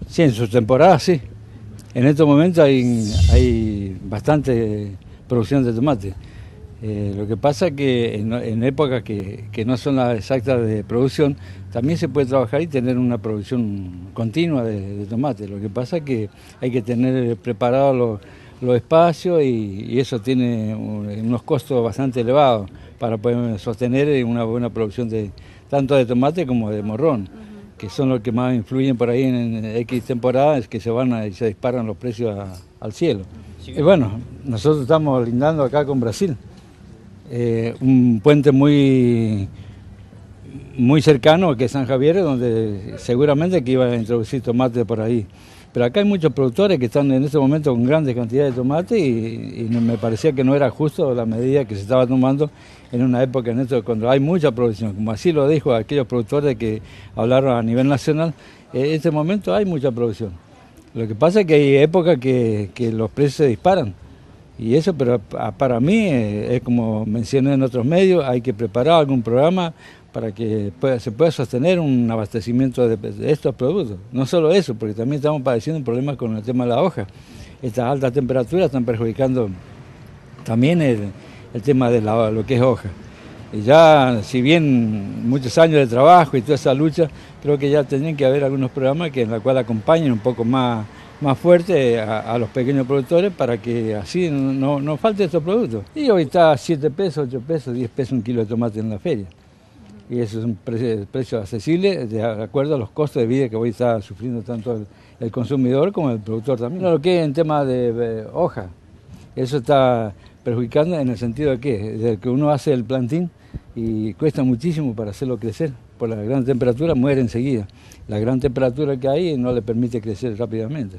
Sí, en su temporada sí. En estos momentos hay bastante producción de tomate. Lo que pasa es que en épocas que no son las exactas de producción, también se puede trabajar y tener una producción continua de tomate. Lo que pasa es que hay que tener preparados los espacios y eso tiene unos costos bastante elevados para poder sostener una buena producción tanto de tomate como de morrón, que son los que más influyen por ahí en X temporadas, que y se disparan los precios al cielo. Y bueno, nosotros estamos lindando acá con Brasil. Un puente muy cercano que es San Javier, donde seguramente que iban a introducir tomate por ahí. Pero acá hay muchos productores que están en este momento con grandes cantidades de tomate y me parecía que no era justo la medida que se estaba tomando en una época cuando hay mucha producción, como así lo dijo aquellos productores que hablaron a nivel nacional. En este momento hay mucha producción. Lo que pasa es que hay épocas que los precios se disparan. Y eso, pero para mí, es como mencioné en otros medios, hay que preparar algún programa para que se pueda sostener un abastecimiento de estos productos. No solo eso, porque también estamos padeciendo problemas con el tema de la hoja. Estas altas temperaturas están perjudicando también el tema de lo que es hoja. Y ya, si bien muchos años de trabajo y toda esa lucha, creo que ya tendrían que haber algunos programas en los cuales acompañen un poco más fuerte a los pequeños productores para que así no falte estos productos. Y hoy está a 7 pesos, 8 pesos, 10 pesos un kilo de tomate en la feria. Y eso es un precio accesible de acuerdo a los costos de vida que hoy está sufriendo tanto el consumidor como el productor también. Lo que es en tema de hoja, eso está perjudicando en el sentido de que uno hace el plantín y cuesta muchísimo para hacerlo crecer. Por la gran temperatura muere enseguida. La gran temperatura que hay no le permite crecer rápidamente.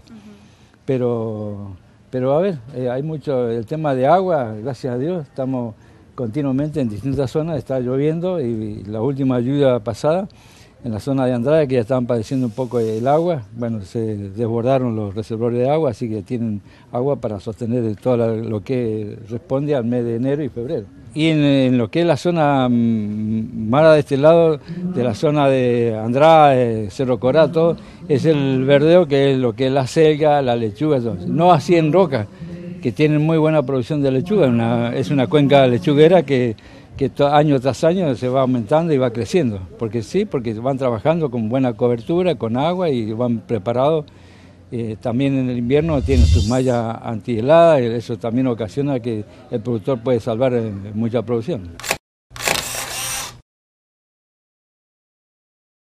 Pero a ver, hay mucho, el tema de agua, gracias a Dios, estamos continuamente en distintas zonas, está lloviendo y la última lluvia pasada, en la zona de Andrade, que ya estaban padeciendo un poco el agua, bueno, se desbordaron los reservorios de agua, así que tienen agua para sostener todo lo que responde al mes de enero y febrero. Y en lo que es la zona más de este lado, de la zona de Andrade, Cerro Corato, es el verdeo, que es lo que es la selga, la lechuga, todo. No así en Roca, que tienen muy buena producción de lechuga, es una cuenca lechuguera que año tras año se va aumentando y va creciendo, porque van trabajando con buena cobertura, con agua y van preparados. También en el invierno tienen sus mallas antiheladas, y eso también ocasiona que el productor puede salvar mucha producción.